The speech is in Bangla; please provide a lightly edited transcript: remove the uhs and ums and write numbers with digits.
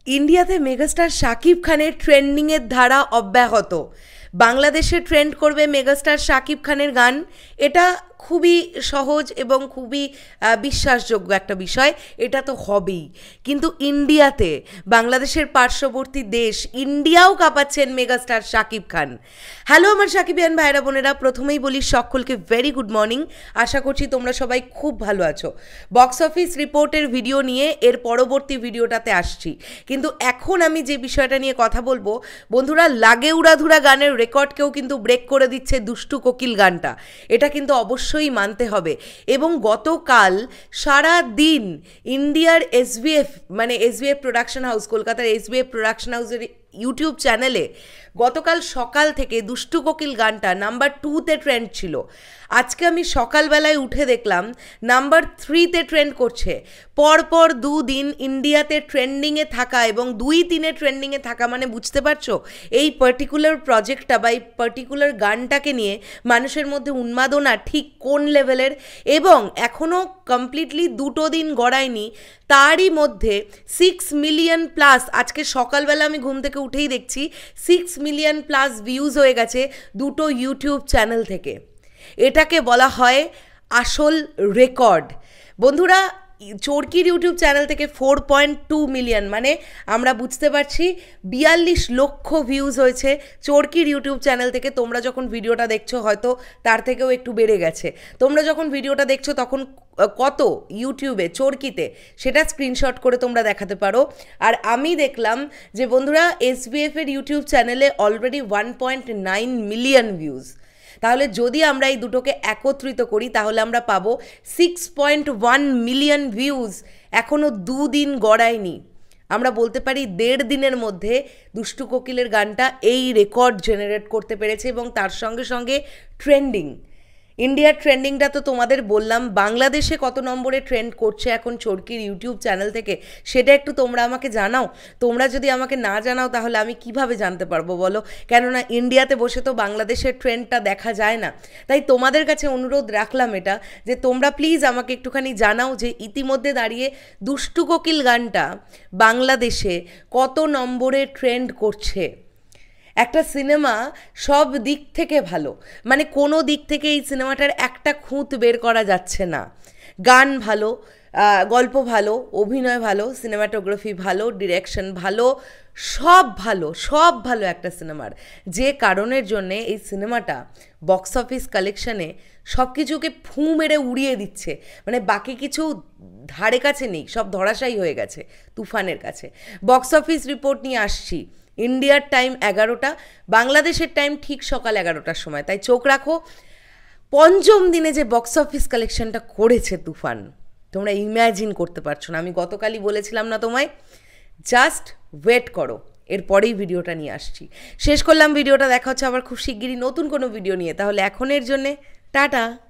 ইন্ডিয়াতে মেগাস্টার শাকিব খানের ট্রেন্ডিংয়ের ধারা অব্যাহত। বাংলাদেশে ট্রেন্ড করবে মেগাস্টার শাকিব খানের গান, এটা খুবই সহজ এবং খুবই বিশ্বাসযোগ্য একটা বিষয়, এটা তো হবেই। কিন্তু ইন্ডিয়াতে, বাংলাদেশের পার্শ্ববর্তী দেশ ইন্ডিয়াও কাঁপাচ্ছেন মেগাস্টার শাকিব খান। হ্যালো আমার শাকিবিয়ান ভাইরা বোনেরা, প্রথমেই বলি সকলকে ভেরি গুড মর্নিং। আশা করছি তোমরা সবাই খুব ভালো আছো। বক্স অফিস রিপোর্টের ভিডিও নিয়ে এর পরবর্তী ভিডিওটাতে আসছি, কিন্তু এখন আমি যে বিষয়টা নিয়ে কথা বলবো, বন্ধুরা, লাগে উড়াধুরা গানের রেকর্ডকেও কিন্তু ব্রেক করে দিচ্ছে দুষ্টু কোকিল গানটা, এটা কিন্তু অবশ্যই মানতে হবে। এবং গতকাল সারা দিন ইন্ডিয়ার এসবিএফ মানে এসবিএফ প্রোডাকশন হাউস, কলকাতার এসবিএফ প্রোডাকশন হাউসের ইউটিউব চ্যানেলে গতকাল সকাল থেকে দুষ্টু কোকিল গানটা নাম্বার 2তে ট্রেন্ড ছিল। আজকে আমি সকালবেলায় উঠে দেখলাম নাম্বার 3তে ট্রেন্ড করছে। পরপর দুদিন ইন্ডিয়াতে ট্রেন্ডিংয়ে থাকা এবং 2-3-এ ট্রেন্ডিংয়ে থাকা মানে বুঝতে পারছো এই পার্টিকুলার প্রজেক্টটা বা এই পার্টিকুলার গানটাকে নিয়ে মানুষের মধ্যে উন্মাদনা ঠিক কোন লেভেলের। এবং এখনও কমপ্লিটলি 2 দিন গড়ায়নি, তারই মধ্যে 6 মিলিয়ন প্লাস, আজকে সকালবেলা আমি ঘুম থেকে উঠেই দেখছি 6 মিলিয়ন প্লাস ভিউজ হয়ে গেছে 2 ইউটিউব চ্যানেল থেকে। এটাকে বলা হয় আসল রেকর্ড। বন্ধুরা, চরকির ইউটিউব চ্যানেল থেকে 4.2 মিলিয়ন, মানে আমরা বুঝতে পারছি 42 লক্ষ ভিউজ হয়েছে চরকির ইউটিউব চ্যানেল থেকে। তোমরা যখন ভিডিওটা দেখছো হয়তো তার থেকেও একটু বেড়ে গেছে। তোমরা যখন ভিডিওটা দেখছো তখন কত ইউটিউবে, চরকিতে, সেটা স্ক্রিনশট করে তোমরা দেখাতে পারো। আর আমি দেখলাম যে বন্ধুরা, এসবিএফের ইউটিউব চ্যানেলে অলরেডি 1.9 মিলিয়ন ভিউজ। তাহলে যদি আমরা এই দুটোকে একত্রিত করি তাহলে আমরা পাবো 6.1 মিলিয়ন ভিউজ। এখনও 2 দিন গড়ায়নি। আমরা বলতে পারি 1.5 দিনের মধ্যে দুষ্টু কোকিলের গানটা এই রেকর্ড জেনারেট করতে পেরেছে এবং তার সঙ্গে সঙ্গে ট্রেন্ডিং। ইন্ডিয়ার ট্রেন্ডিংটা তো তোমাদের বললাম, বাংলাদেশে কত নম্বরে ট্রেন্ড করছে এখন চরকির ইউটিউব চ্যানেল থেকে, সেটা একটু তোমরা আমাকে জানাও। তোমরা যদি আমাকে না জানাও তাহলে আমি কিভাবে জানতে পারবো বলো? কেননা ইন্ডিয়াতে বসে তো বাংলাদেশের ট্রেন্ডটা দেখা যায় না। তাই তোমাদের কাছে অনুরোধ রাখলাম এটা, যে তোমরা প্লিজ আমাকে একটুখানি জানাও যে ইতিমধ্যে দাঁড়িয়ে দুষ্টু কোকিল গানটা বাংলাদেশে কত নম্বরে ট্রেন্ড করছে। একটা সিনেমা সব দিক থেকে ভালো, মানে কোনো দিক থেকে এই সিনেমাটার একটা খুঁত বের করা যাচ্ছে না। গান ভালো, গল্প ভালো, অভিনয় ভালো, সিনেমাটোগ্রাফি ভালো, ডিরেকশন ভালো, সব ভালো, সব ভালো একটা সিনেমার, যে কারণের জন্যে এই সিনেমাটা বক্স অফিস কালেকশানে সব কিছুকে ফু মেরে উড়িয়ে দিচ্ছে। মানে বাকি কিছু ধারে কাছে নেই, সব ধরাশায়ী হয়ে গেছে তুফানের কাছে। বক্স অফিস রিপোর্ট নিয়ে আসছি। ইন্ডিয়ার টাইম 11টা, বাংলাদেশের টাইম ঠিক সকাল 11টার সময়। তাই চোখ রাখো, পঞ্চম দিনে যে বক্স অফিস কালেকশনটা করেছে তুফান, তোমরা ইম্যাজিন করতে পারছো না। আমি গতকালই বলেছিলাম না তোমায়, জাস্ট ওয়েট করো, এরপরেই ভিডিওটা নিয়ে আসছি। শেষ করলাম ভিডিওটা, দেখা হচ্ছে আবার খুব শিগগিরই নতুন কোনো ভিডিও নিয়ে। তাহলে এখনের জন্যে টাটা।